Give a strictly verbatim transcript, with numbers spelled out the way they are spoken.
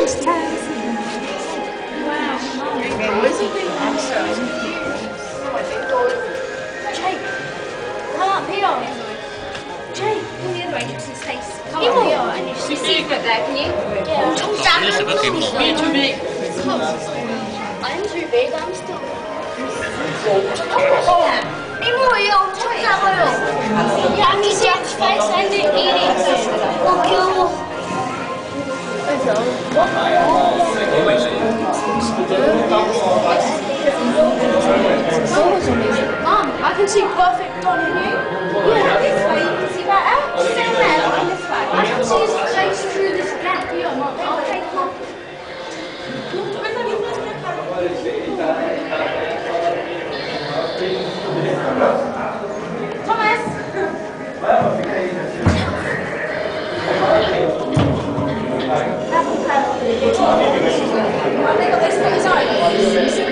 Ghost house. Wow. I'm so Jake, come up here. Jake, come the other way to his face. Come up here and you see secret there, can you? Yeah. You're too big. I'm too big, I'm still. 이모, 얘 엄청 작아요. 야, I can see Jack's face and it eating. 어, 귀여워. Mom, I can see perfect on you. Yeah, this way you can see better. Same there, on this way. I can see his face through this gap here, Mom. Okay, come on. Thomas! I think I've got this. Sorry.